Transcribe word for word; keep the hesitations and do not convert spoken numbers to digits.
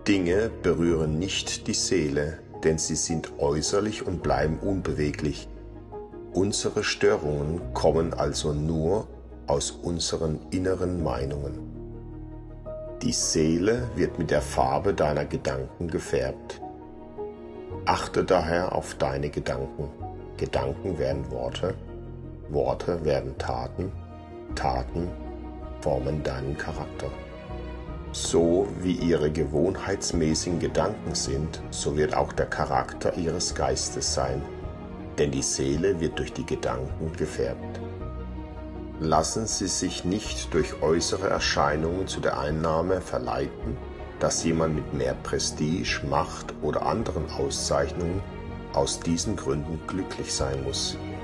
Dinge berühren nicht die Seele, denn sie sind äußerlich und bleiben unbeweglich. Unsere Störungen kommen also nur aus unseren inneren Meinungen. Die Seele wird mit der Farbe deiner Gedanken gefärbt. Achte daher auf deine Gedanken. Gedanken werden Worte, Worte werden Taten, Taten formen deinen Charakter. So wie ihre gewohnheitsmäßigen Gedanken sind, so wird auch der Charakter ihres Geistes sein, denn die Seele wird durch die Gedanken gefärbt. Lassen Sie sich nicht durch äußere Erscheinungen zu der Einnahme verleiten, dass jemand mit mehr Prestige, Macht oder anderen Auszeichnungen aus diesen Gründen glücklich sein muss.